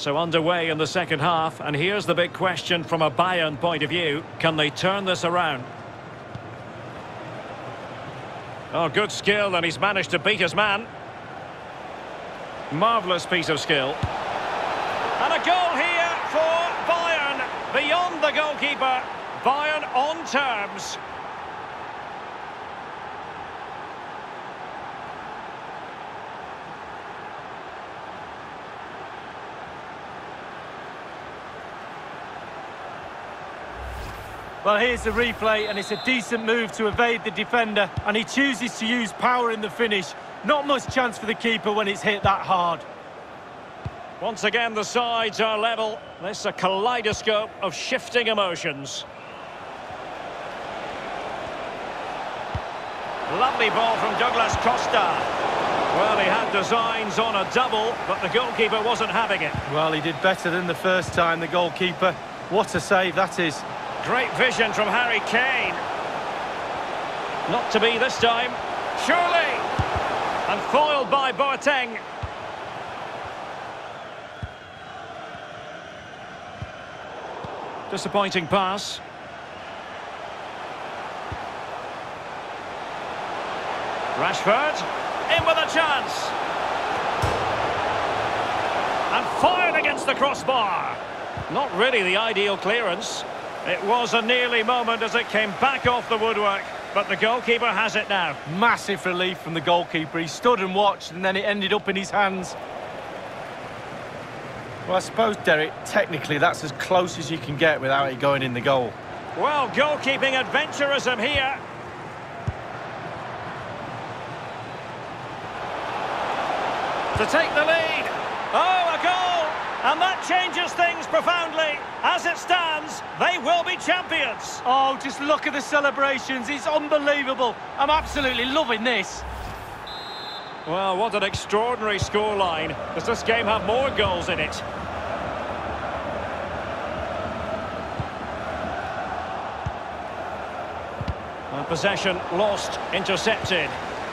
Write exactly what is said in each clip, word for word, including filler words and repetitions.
So underway in the second half, and here's the big question from a Bayern point of view. Can they turn this around? Oh, good skill, and he's managed to beat his man. Marvellous piece of skill. And a goal here for Bayern. Beyond the goalkeeper. Bayern on terms. Well, here's the replay, and it's a decent move to evade the defender, and he chooses to use power in the finish. Not much chance for the keeper when it's hit that hard. Once again, the sides are level. This is a kaleidoscope of shifting emotions. Lovely ball from Douglas Costa. Well, he had designs on a double, but the goalkeeper wasn't having it. Well, he did better than the first time, the goalkeeper. What a save that is. Great vision from Harry Kane. Not to be this time. Surely! And foiled by Boateng. Disappointing pass. Rashford, in with a chance. And fired against the crossbar. Not really the ideal clearance. It was a nearly moment as it came back off the woodwork, but the goalkeeper has it now. Massive relief from the goalkeeper. He stood and watched, and then it ended up in his hands. Well, I suppose, Derek, technically that's as close as you can get without it going in the goal. Well, goalkeeping adventurism here. To take the lead. Oh, a goal! And that changes things profoundly. As it stands, they will be champions. Oh, just look at the celebrations. It's unbelievable. I'm absolutely loving this. Well, what an extraordinary scoreline. Does this game have more goals in it? And possession lost, intercepted.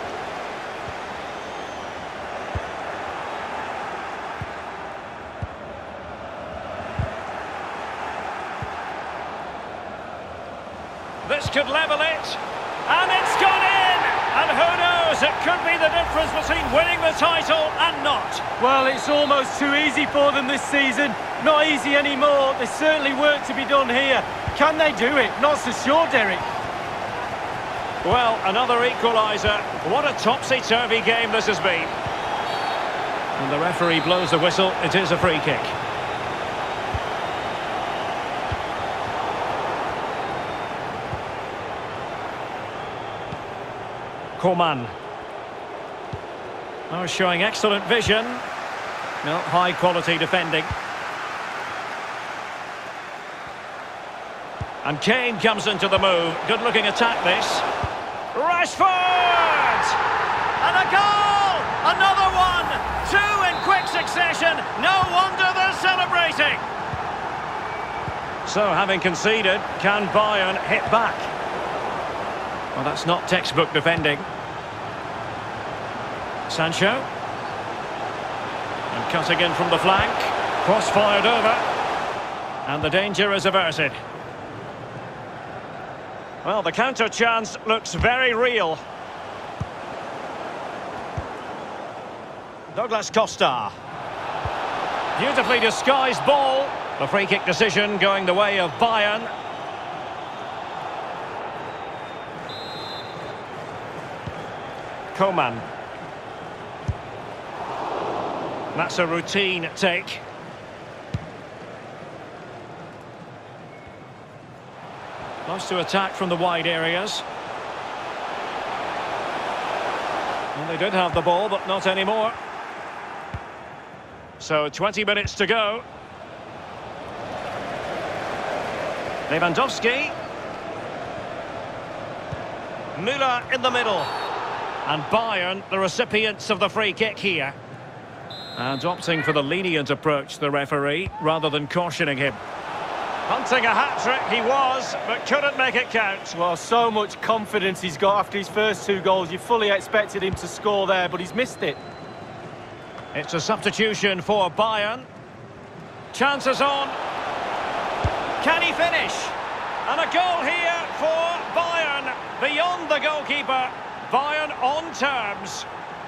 This could level it, and it's gone in! And who knows, it could be the difference between winning the title and not. Well, it's almost too easy for them this season. Not easy anymore. There's certainly work to be done here. Can they do it? Not so sure, Derek. Well, another equaliser. What a topsy-turvy game this has been. And the referee blows the whistle. It is a free kick. Coman. Oh, showing excellent vision. No, high quality defending. And Kane comes into the move. Good looking attack this. Rashford! And a goal! Another one! Two in quick succession. No wonder they're celebrating. So, having conceded, can Bayern hit back? Well, that's not textbook defending. Sancho. And cutting in from the flank. Cross-fired over. And the danger is averted. Well, the counter chance looks very real. Douglas Costa. Beautifully disguised ball. The free kick decision going the way of Bayern. Coman. That's a routine take. Nice to attack from the wide areas. Well, they did have the ball, but not anymore. So, twenty minutes to go. Lewandowski. Müller in the middle. And Bayern, the recipients of the free kick here. And opting for the lenient approach, the referee, rather than cautioning him. Hunting a hat-trick he was, but couldn't make it count. Well, so much confidence he's got after his first two goals. You fully expected him to score there, but he's missed it. It's a substitution for Bayern. Chances on. Can he finish? And a goal here for Bayern. Beyond the goalkeeper. Bayern on terms.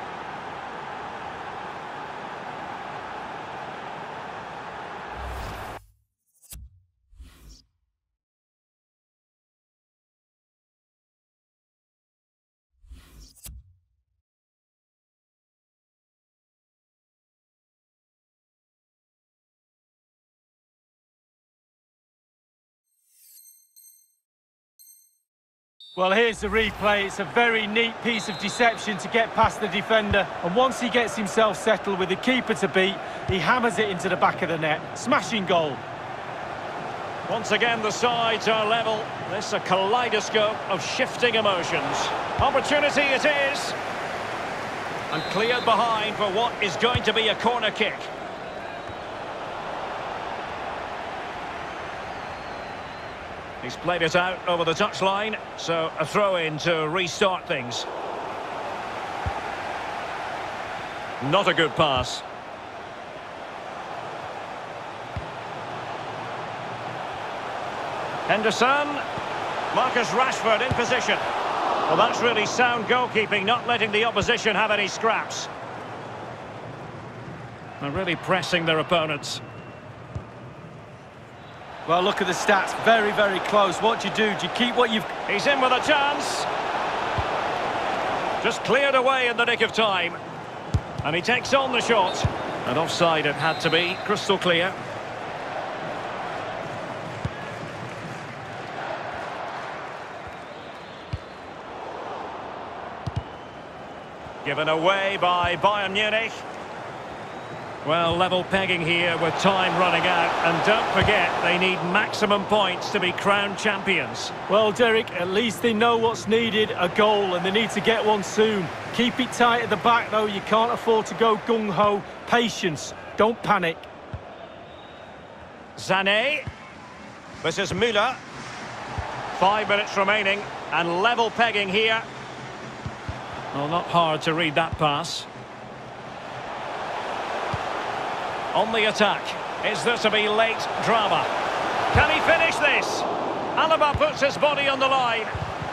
Well, here's the replay. It's a very neat piece of deception to get past the defender. And once he gets himself settled with the keeper to beat, he hammers it into the back of the net. Smashing goal. Once again, the sides are level. This is a kaleidoscope of shifting emotions. Opportunity it is. And cleared behind for what is going to be a corner kick. He's played it out over the touchline, so a throw-in to restart things. Not a good pass. Henderson. Marcus Rashford in position. Well, that's really sound goalkeeping, not letting the opposition have any scraps. They're really pressing their opponents. Well, look at the stats. Very, very close. What do you do? Do you keep what you've... He's in with a chance. Just cleared away in the nick of time. And he takes on the shot. And offside it had to be. Crystal clear. Given away by Bayern Munich. Well, level pegging here with time running out. And don't forget, they need maximum points to be crowned champions. Well, Derek, at least they know what's needed, a goal, and they need to get one soon. Keep it tight at the back, though. You can't afford to go gung-ho. Patience. Don't panic. Sané. This is Müller. Five minutes remaining, and level pegging here. Well, not hard to read that pass. On the attack. Is there to be late drama? Can he finish this? Alaba puts his body on the line.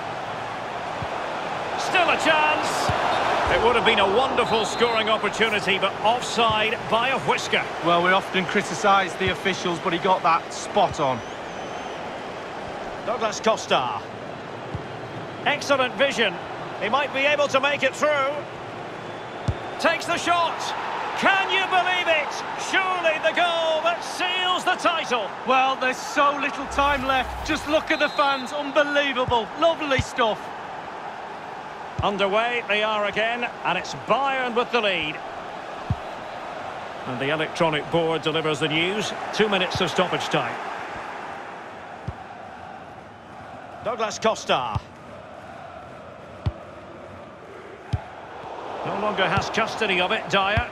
Still a chance. It would have been a wonderful scoring opportunity, but offside by a whisker. Well, we often criticise the officials, but he got that spot on. Douglas Costa. Excellent vision. He might be able to make it through. Takes the shot. Can you believe it? Surely the goal that seals the title. Well, there's so little time left. Just look at the fans. Unbelievable. Lovely stuff. Underway they are again, and it's Bayern with the lead. And the electronic board delivers the news. Two minutes of stoppage time. Douglas Costa. No longer has custody of it, Dyer.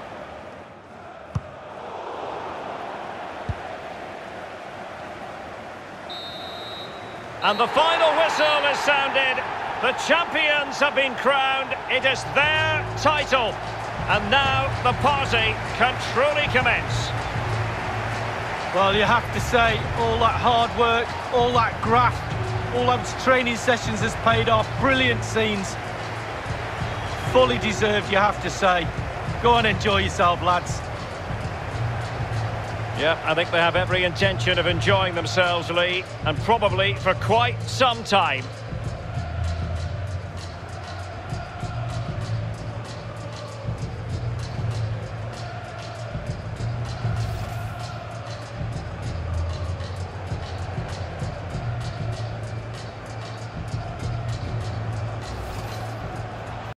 And the final whistle is sounded. The champions have been crowned. It is their title. And now the party can truly commence. Well, you have to say, all that hard work, all that graft, all those training sessions has paid off. Brilliant scenes. Fully deserved, you have to say. Go on, enjoy yourself, lads. Yeah, I think they have every intention of enjoying themselves, Lee, and probably for quite some time.